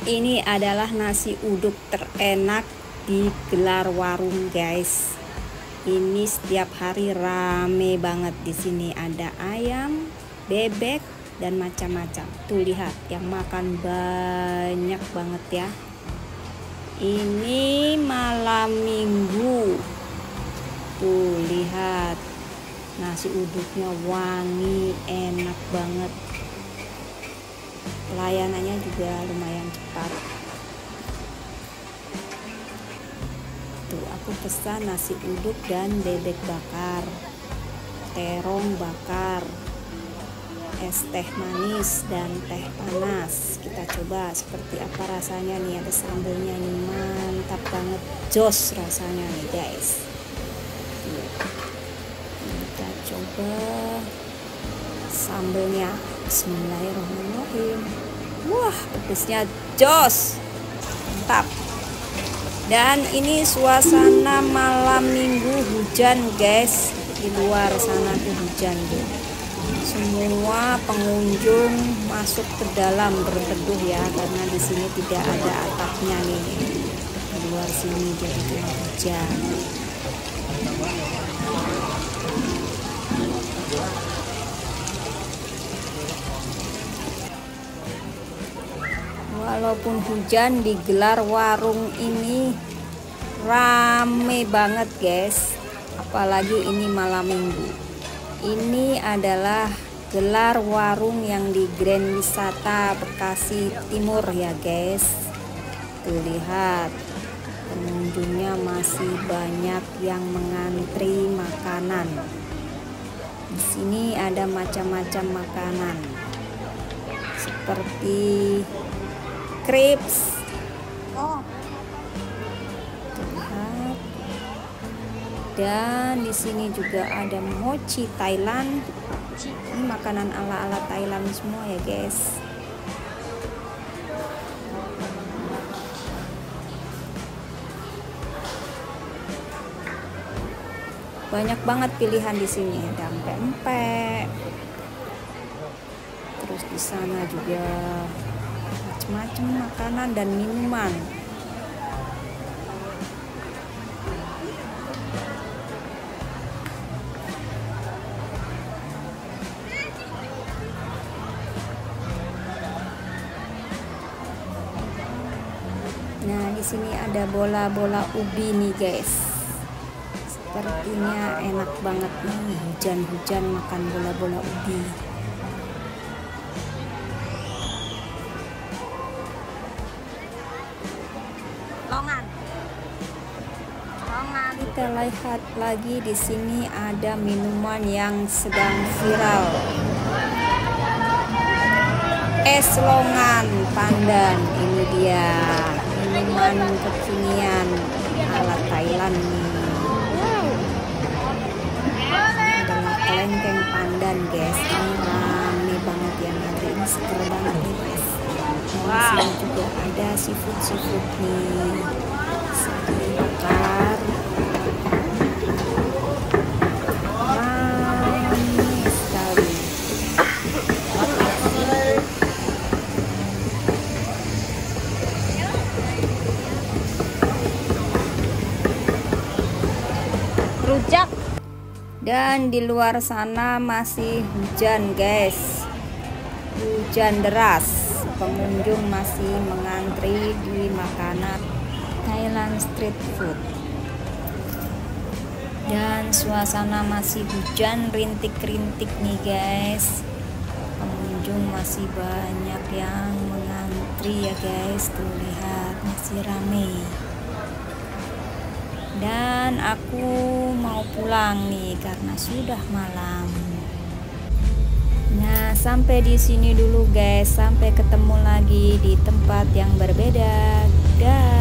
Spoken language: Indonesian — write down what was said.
Ini adalah nasi uduk terenak di Gelar Warung, guys. Ini setiap hari rame banget di sini. Ada ayam, bebek, dan macam-macam. Tuh lihat, yang makan banyak banget ya. Ini malam minggu. Tuh lihat, nasi uduknya wangi, enak banget. Pelayanannya juga lumayan cepat. Tuh aku pesan nasi uduk dan bebek bakar, terong bakar, es teh manis dan teh panas. Kita coba seperti apa rasanya nih. Ada sambelnya nih, mantap banget, jos rasanya nih guys. Tuh. Kita coba sambelnya. Bismillahirrahmanirrahim. Wah, pedesnya jos, mantap. Dan ini suasana malam minggu, hujan guys. Di luar sana tuh hujan tuh. Semua pengunjung masuk ke dalam berteduh ya, karena di sini tidak ada atapnya nih. Di luar sini jadi hujan. Walaupun hujan, di Gelar Warung ini rame banget guys, apalagi ini malam minggu. Ini adalah Gelar Warung yang di Grand Wisata Bekasi Timur ya guys. Tuh lihat, pengunjungnya masih banyak yang mengantri makanan. Di sini ada macam-macam makanan seperti crepes. Lihat. Dan di sini juga ada mochi Thailand. Ini makanan ala-ala Thailand semua ya guys. Banyak banget pilihan di sini. Ada empek-empek. Terus di sana juga macam-macam makanan dan minuman. Nah, di sini ada bola-bola ubi nih guys. Sepertinya enak banget nih, hujan-hujan makan bola-bola ubi. Kita lihat lagi di sini ada minuman yang sedang viral. Es longan pandan, ini dia minuman kekinian ala Thailand nih. Adalah kelengkeng pandan guys. Ini rame banget ya, nanti ini seger banget nih guys. Di sini juga ada seafood nih, sate bakar. Rujak. Dan di luar sana masih hujan guys, hujan deras. Pengunjung masih mengantri di makanan Thailand street food. Dan suasana masih hujan, rintik-rintik nih guys. Pengunjung masih banyak yang mengantri ya guys. Tuh lihat, masih rame. Dan aku mau pulang nih karena sudah malam. Nah, sampai di sini dulu guys. Sampai ketemu lagi di tempat yang berbeda. Dah.